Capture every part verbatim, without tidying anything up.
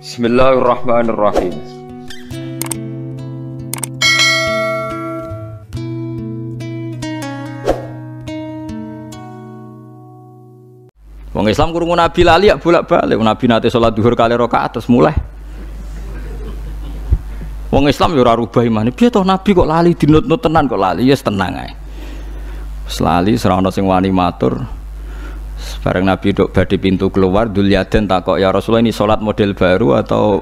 Bismillahirrahmanirrahim. Wong Islam krungu Nabi lali ya bolak-balik. Nabi nate salat zuhur kali rakaat terus mulai. Wong Islam ya ora rubah imane. Piye to Nabi kok lali dinut-nut tenan kok lali ya tenang ae. Wis lali serana sing wani matur. Bareng Nabi dok badhe pintu keluar Dzulyaden takok ya Rasulullah ini salat model baru atau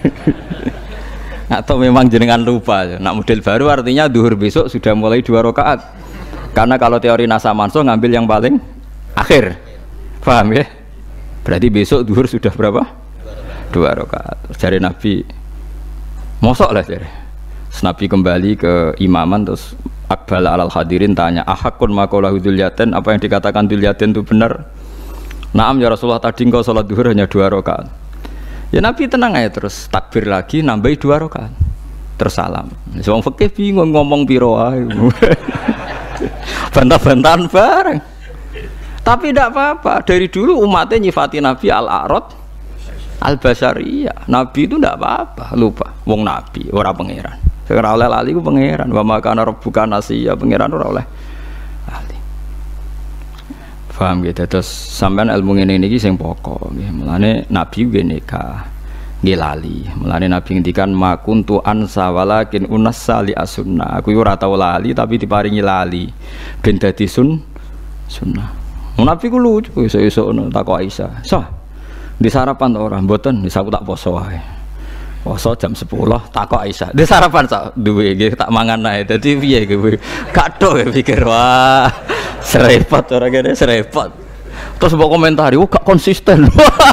atau memang jenengan lupa. Nak model baru artinya zuhur besok sudah mulai dua rakaat. Karena kalau teori Nasa Manso ngambil yang paling akhir. Paham ya? Berarti besok zuhur sudah berapa? Dua rakaat. Jari Nabi mosok lah jari. Nabi kembali ke imaman terus Akbal alal hadirin tanya ahakun maqalahu Dzulyaden, apa yang dikatakan Dzulyaden itu benar? Naam ya Rasulullah, tadi engkau sholat zuhur hanya dua rakaat. Ya Nabi tenang aja terus takbir lagi nambahi dua rakaat. Terus salam. Wong fikih bingung ngomong piro ae. Bantah-bantahan bareng. Tapi tidak apa-apa. Dari dulu umatnya nyifati Nabi al-a'rad al-basyariyah. Nabi itu tidak apa-apa. Lupa. Wong Nabi, orang pangeran. Sekarang oleh lali ku pangeran. Wa makana rabbuka nasiya, pangeran ora oleh lali. Paham gitu. Terus sampean ilmu ngene niki sing pokok nggih. Mulane Nabi nggih nikah nggih lali. Mulane Nabi ngendikan ma kuntu ansa walakin unassa li as-sunnah. Aku ora tau lali tapi diparingi lali ben dadi sun sunnah. Nabi ku lucu iso-iso ngono takok Aisyah. "Sah, di sarapan ora?" "Mboten, wis aku tak poso wae." Poso jam sepuluh takok Aisyah. "Di sarapan sak duwe nggih tak mangan ae." Dadi piye kowe? Kathok ya pikir wah. Serepot orang kene serepot. Terus mbok komentari, "Oh gak konsisten."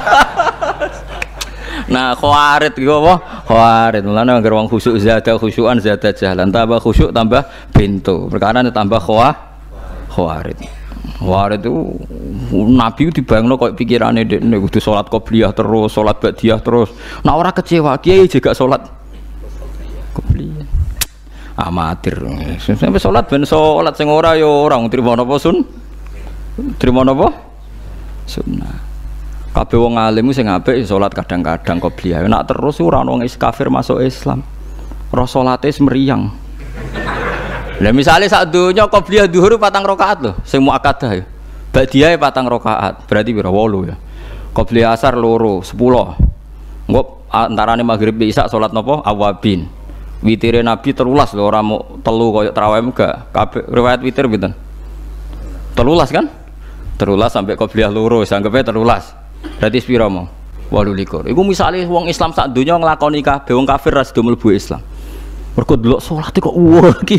Nah, khawarit iki apa? Khawarit. Mulane anggere wong khusyuk zada khusyuan zada jalan, tambah khusyuk tambah pintu. Perkara tambah khawah khawarit. Khawarit itu Nabi dibayangno koyo pikirane dekne kudu salat qobliyah terus, salat ba'diyah terus. Nah ora kecewa, kiai juga salat qobliyah. Amatir. Sampai salat ben salat sing ora ya ora trimo napa sun? Trimo napa? Sunnah. Kabeh wong alim sing apik salat kadang-kadang qobliyah. Nek terus ora ono wong kafir masuk Islam. Roh salate meriang. Lah misale sak donya qobliyah zuhur patang rakaat lho, sing muakkadah ya. Ba'diyah patang rakaat, berarti pira? wolu ya. Qobliyah asar loro, sepuluh. Engko antarane maghrib isya salat napa? Awabin. Witire Nabi telulas lho, ora mau telu koyo tarawih enggak. Kabeh riwayat witir pinten? Telulas kan? Telulas sampai qobliyah loro, sanggepe telulas. Berarti pira mau? wolu likur. Iku misale wong Islam sak donya nglakoni kabeh, wong kafir ra sedo mlebu Islam. Mergo delok salate kok wah iki.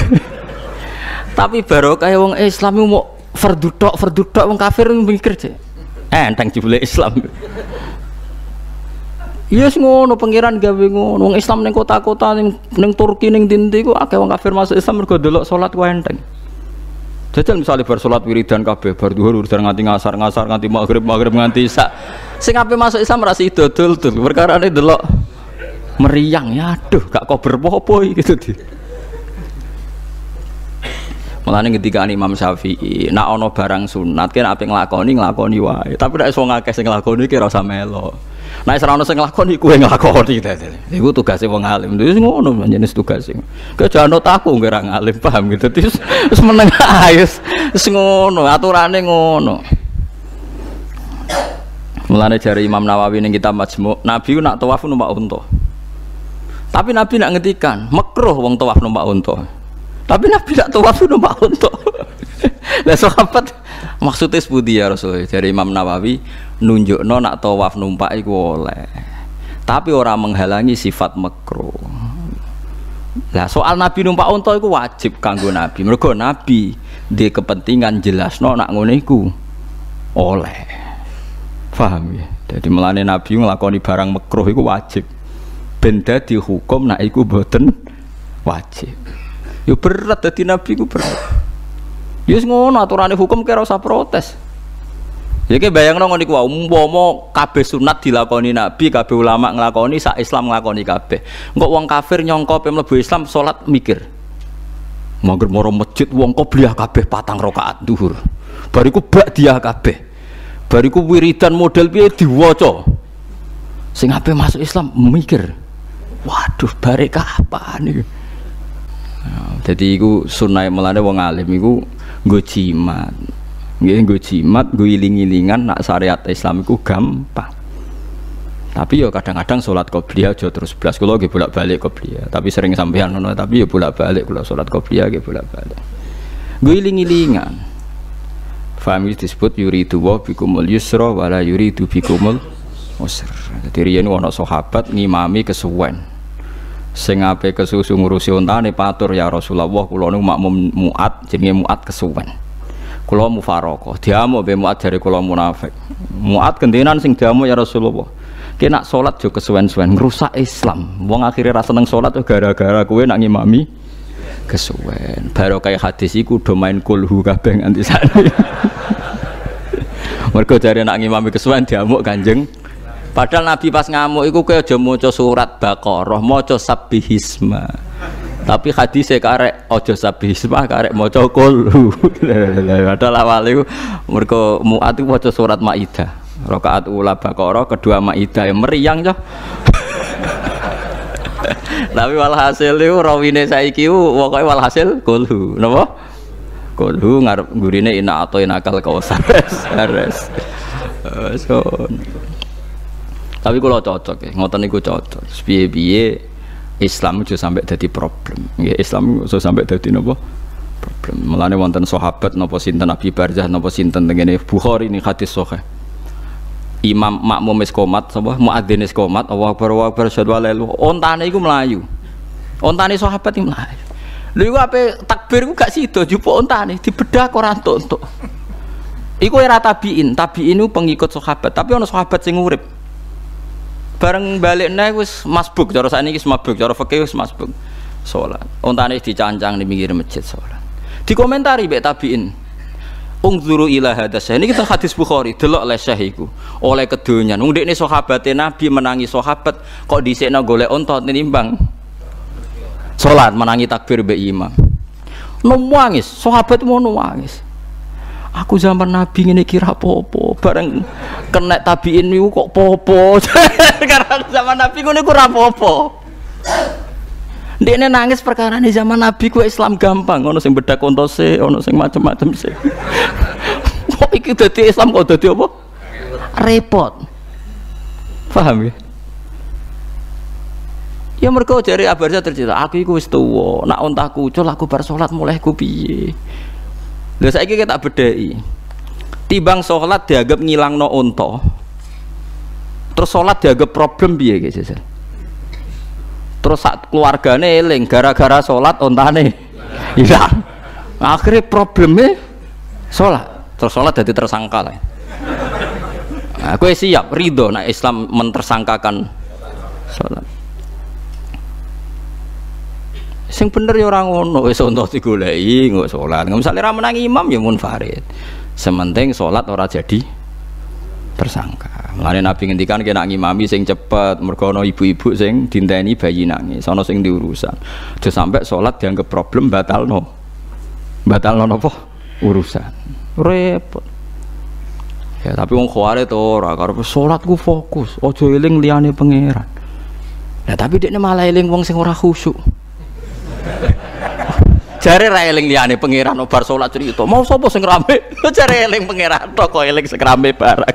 Tapi barokah wong Islam iku mau fardhu tok, fardhu tok, wong kafir mikir cek. Enteng jebule Islam. Iya yes, ngono pangeran gawe ngono. Wong Islam ning kota-kota ning ning Turki ning ndi ku akeh wong kafir masuk Islam mergo delok salat ku enteng. Jajal misalnya bar salat wiridan kabeh, bar zuhur wiridan nganti ngasar, ngasar nganti maghrib, maghrib nganti isya. Sing ape masuk Islam ra sida dol-dol. Perkarane delok meriang ya, aduh gak kober apa-apa gitu di. Mulane ketika Imam Syafi'i, nak ono barang sunat kene ape nglakoni nglakoni wae. Tapi nek wong akeh sing nglakoni ki ora usah melok. Nek ora ono sing nglakoni kuwe nglakoni dadi. Iku tugase wong alim. Wis ngono jenis tugase. Kejan aku nggih ora ngalim paham gitu. Wis meneng ae wis ngono, aturane ngono. Mulane jare Imam Nawawi ning kitab Majmu', Nabi ku nak tawaf numpak unta. Tapi Nabi nak ngetikan makruh wong tawaf numpak unta. Tapi Nabi nak tawaf numpak unta. Lah sahabat maksudnya sepundi ya Rasul? Dari Imam Nawawi nunjukno nak tawaf numpak iku oleh. Tapi ora menghalangi sifat makruh. Lah soal Nabi numpak unta iku wajib kanggo Nabi. Mergo Nabi di kepentingan jelasno nak ngono iku oleh. Paham ya? Jadi melane Nabi nglakoni barang makruh iku wajib. Benda dihukum nak iku boten wajib. Yo berat dadi Nabi ku berat. Ya wis ngono aturane hukum kira usah protes. Ya ki bayangno ngono iku wae umpama kabeh sunat dilakoni Nabi, kabeh ulama nglakoni, sak Islam nglakoni kabeh. Engko wong kafir nyangka pe mlebu Islam salat mikir. Mangger moro masjid wong qobliyah kabeh patang rakaat zuhur. Bariku ba'diyah kabeh. Bariku wiridan model piye diwaca. Sing ape masuk Islam mikir. Waduh, bare kapan iki? Jadi iku sunah melane wong alim iku nggo jimat. Nggih nggo jimat, nggo iling-ilingan nak syariat Islam iku gampang. Tapi ya kadang-kadang salat qobliyah aja terus blas. Kula nggih bolak-balik qobliyah, tapi sering sampeyan ngono, tapi ya bolak-balik kula salat qobliyah nggih bolak-balik. Nggo iling-ilingan. Fahmi disebut yuridu wa bikumul yusra wala yuridu bikumul usra. Dadi riyen ana sahabat ngimami kesuwen. Sing ape kesusu ngurusi ontane patur ya Rasulullah kula niku makmum muat jenenge muat kesuwen. Kula mufaraqah. Diamuk be muat jare kula munafik. Muat gentenan sing diamuk ya Rasulullah. Ki nak salat yo kesuwen-suwen ngrusak Islam. Wong akhire ra seneng salat gara-gara kowe nak ngimami kesuwen. Baru kaya hadis iku do main kulhu kabeh nganti sakniki. Mergo jare nak ngimami kesuwen diamuk Kanjeng. Padahal Nabi pas ngamuk iku kowe aja maca surat Baqarah, maca Sabbihisma. Tapi hadise karek aja Sabbihisma, karek maca Qul. Padahal awale iku mergo muat iku maca surat Maidah. Rakaat ula Baqarah, kedua Maidah yang meriang yo. Tapi walhasil iku rawine saiki pokoke walhasil Qul. Napa? Qul ngarep gurine ina atau inakal kausar. Res. So tapi kalau cocok ya, ngoten niku cocok. Piye-piye Islam itu sampai jadi problem. Nggih, Islam itu sampai jadi napa? Problem. Mulane wonten sahabat napa sinten Abi Barzah napa sinten tengene Bukhari ini hadis sahih. Imam makmum wis qomat sapa muadzin wis qomat Allahu akbar wa akbar syahadu la ilaha ontane iku mlayu. Ontane sahabat iki mlayu. Lha iku ape takbir iku gak sida jupuk ontane dibedah ora entuk-entuk. Iku era tabiin, tabiin iku pengikut sahabat, tapi ana sahabat sing urip. Bareng balik naik wis masbuk, cara sakniki wis mabuk, cara fikih wis masbuk. Salat. Ontane dicancang di pinggir masjid salat. Dikomentari mbek tabiin. Ungzuru ila hadas. Ini kita hadis Bukhari, delok le syekh iku. Oleh kedonyan. Wong dekne sahabate Nabi menangi sahabat kok dhisikna golek onta tinimbang salat menangi takbir mbek imam. Nangis, sahabat mau nangis. Aku zaman Nabi ngene kira apa-apa, bareng kena tabiin niku kok popo. Karena zaman Nabi ngene ku ora apa-apa. Ndekne nangis perkara nih zaman Nabi ku Islam gampang, ono sing bedak kontose, ono sing macam-macam sih. Kok iki dadi Islam kok dadi apa? Repot. Paham ya? Ya mergo jare Abarza tercerita, aku iku wis tuwa, nak ontaku ucul aku bar salat mulai ku piye. Lha saiki kita bedheki. Timbang salat dianggap ngilangno unta. Terus salat dianggap problem piye guys? Terus sak keluargane eling gara-gara salat ontane hilang. Akhirnya problemnya salat. Terus salat dadi tersangka lah. Nah, kowe siap ridho nek Islam mentersangkakan salat. Sing bener ya ora ngono, wis untuk digoleki nggo salat. Misale ra menangi imam ya munfarid. Sementing salat ora jadi tersangka. Mulane Nabi ngendikan kena ngimami sing cepet, mergo ana ibu-ibu sing dinteni bayi nangis, ana sing diurusan. Aja sampai salat dianggap problem batalno. Batalno napa? Urusan. Repot. Ya tapi wong khawarit ora karep salatku fokus, aja eling liyane pangeran. Lah tapi dekne malah eling wong sing ora khusyuk. Jare ra eling liyane pangeran bar salat cerita. Mau sapa sing rame? Jare eling pangeran tok kok eling sing rame barang.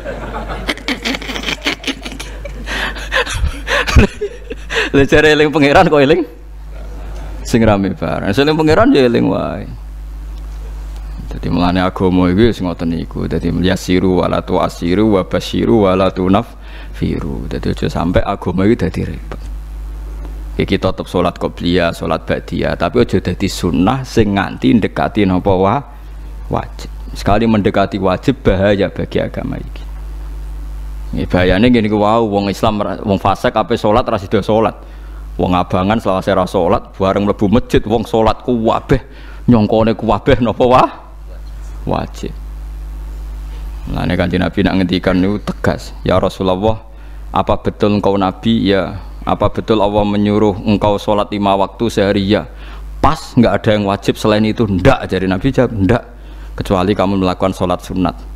Lah jare eling pangeran kok eling sing rame barang. Sing pangeran ya eling wae. Dadi mulane agama iki wis ngoten niku. Dadi yasiru wala tu'asiru wa basyiru wala tunaffiru. Dadi aja sampai agama iki dadi repot. Kita tetap sholat qobliyah, sholat ba'diyah, tapi aja dadi sunnah sing nganti ndekati napa wa wajib. Sekali mendekati wajib bahaya bagi agama iki. Ini bahayane ngene iki wau wong Islam wong fasik ape sholat ra sida sholat. Wong abangan selawase ra sholat bareng mlebu masjid wong sholat ku kabeh nyongkone ku kabeh napa wa wajib. Nah nek Kanjeng Nabi nak ngendikan niku tegas, ya Rasulullah, apa betul engkau nabi? Ya. Apa betul Allah menyuruh engkau sholat lima waktu sehari? Ya. Pas nggak ada yang wajib selain itu. Ndak, jadi Nabi jawab ndak, kecuali kamu melakukan sholat sunat.